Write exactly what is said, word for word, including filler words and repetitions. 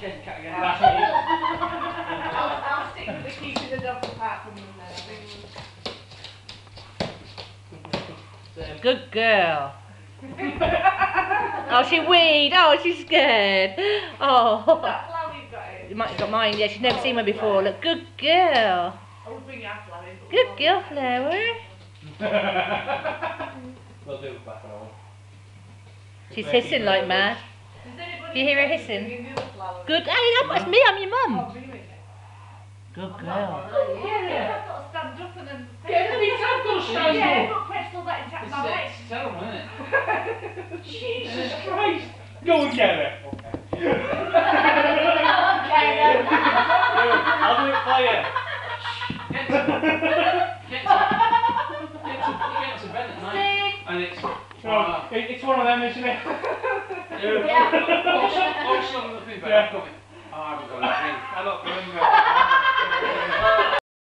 chase the cat again. That's what you I'll, I'll stick with the keeping the dogs apart from them then, I think. Good girl. Oh, she weed. Oh, she's scared. Oh. That Flowey's got it. You might have got mine. Yeah, she's never seen one before. Look, good girl. I would bring our Flowey. Good girl, Flower. We'll do it back on. She's hissing like mad. Do you hear her hissing? Good. Hey, that's me. I'm your mum. Oh, really? Good girl. Yeah, I've got to stand up and then... Yeah, then he's got to stand Yeah, up. but press all that into It's, my legs. it's terrible, isn't it? Jesus Christ. Go and get it. Okay, then. I'll do it for you. Get to, get to, get to, get to bed at night. And it's... So, it, it's one of them, isn't it? Yeah. Yeah. Also, also nothing better. Yeah. Oh, I haven't got anything. I don't remember.